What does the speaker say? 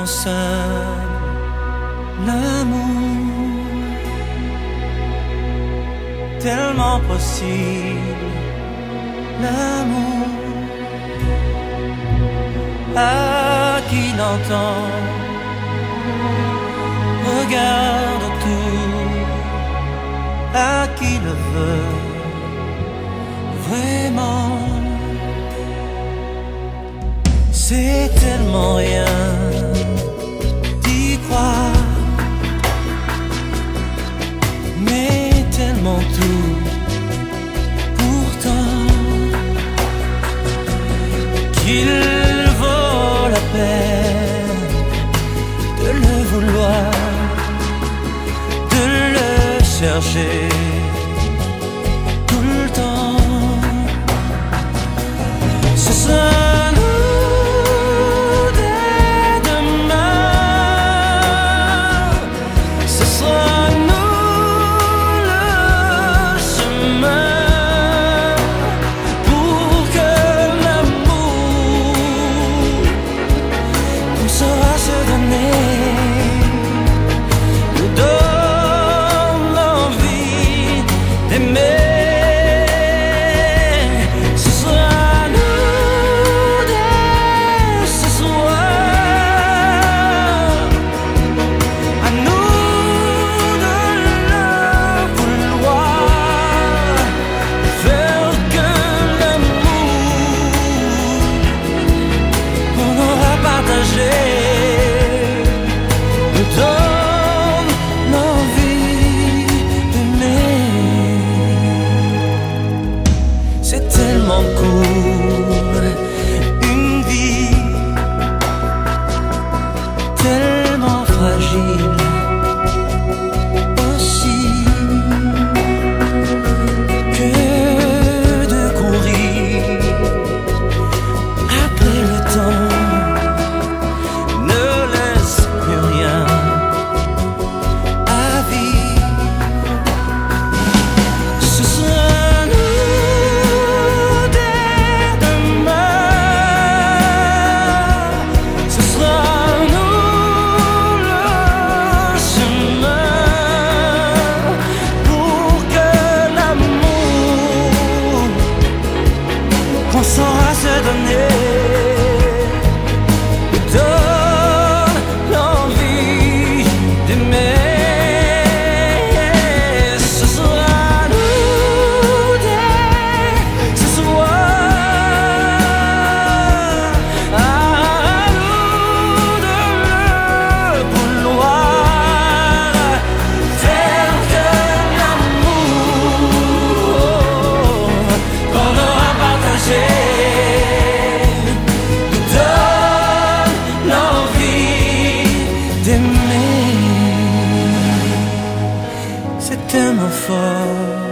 tellement simple, l'amour, tellement possible, l'amour. À qui l'entend, regarde autour, à qui le veut vraiment. C'est tellement rien d'y croire, mais tellement tout pourtant qu'il vaut la peine de le vouloir, de le chercher tout le temps. Ce sera court, une vie tellement fragile aussi, que de courir après le temps ne laisse plus rien à vivre. Ce sera on saura se donner, nous donne l'envie d'aimer. Ce sera nous dès ce soir, à nous de le vouloir, faire que l'amour qu'on aura partagé d'aimer. C'est tellement fort.